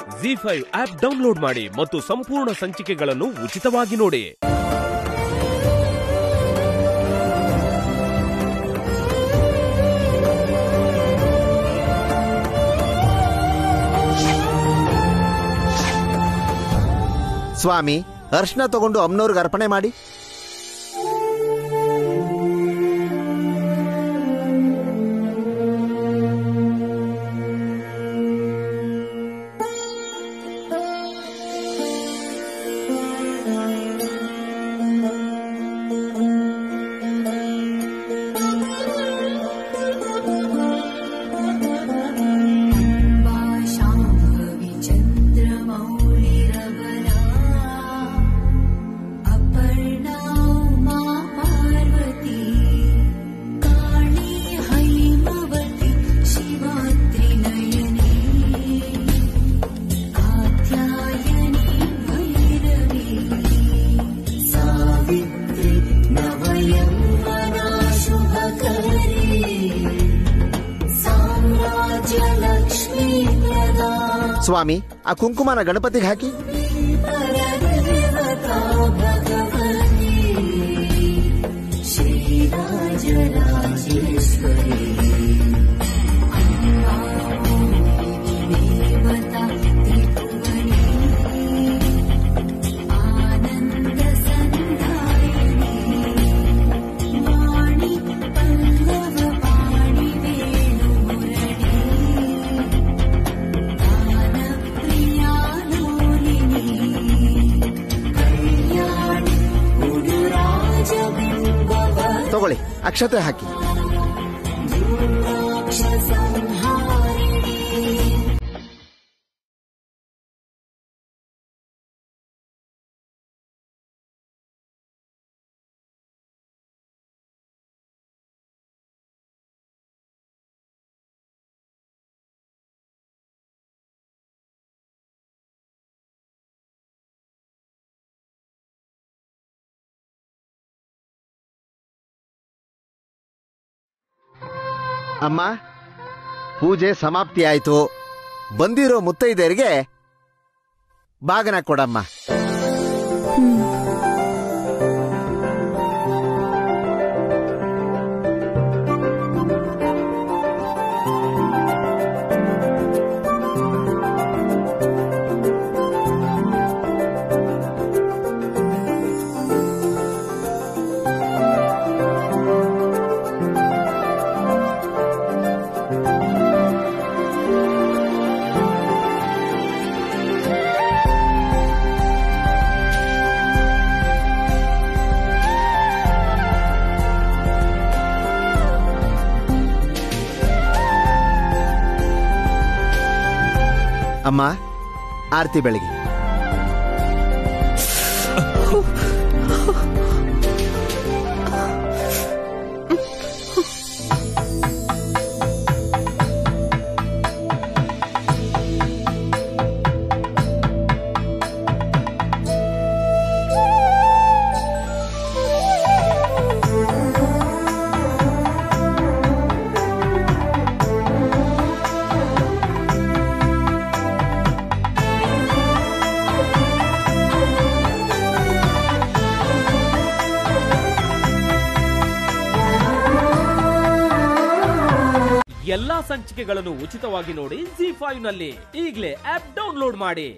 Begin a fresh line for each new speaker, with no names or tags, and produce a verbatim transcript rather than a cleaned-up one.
G five app download ಮಾಡಿ ಮತ್ತು ಸಂಪೂರ್ಣ ಸಂಚಿಕೆಗಳನ್ನು ಉಚಿತವಾಗಿ ನೋಡಿ.
ಸ್ವಾಮಿ, ಅರ್ಶನ ತಗೊಂಡು ಅಮ್ಮನವ್ರಿಗೆ ಅರ್ಪಣೆ ಮಾಡಿ. ಸ್ವಾಮಿ, ಆ ಕುಂಕುಮನ ಗಣಪತಿಗೆ ಹಾಕಿ. ತಗೊಳ್ಳಿ, ಅಕ್ಷತೆ ಹಾಕಿ. ಅಮ್ಮ, ಪೂಜೆ ಸಮಾಪ್ತಿ ಆಯ್ತು. ಬಂದಿರೋ ಮುತ್ತೈದೆಯರಿಗೆ ಬಾಗನ ಕೊಡಮ್ಮ. ಅಮ್ಮ, ಆರತಿ ಬೆಳಗಿ.
ಎಲ್ಲಾ ಸಂಚಿಕೆಗಳನ್ನು ಉಚಿತವಾಗಿ ನೋಡಿ ಜಿ ಫೈವ್ ನಲ್ಲಿ. ಈಗಲೇ ಆಪ್ ಡೌನ್ಲೋಡ್ ಮಾಡಿ.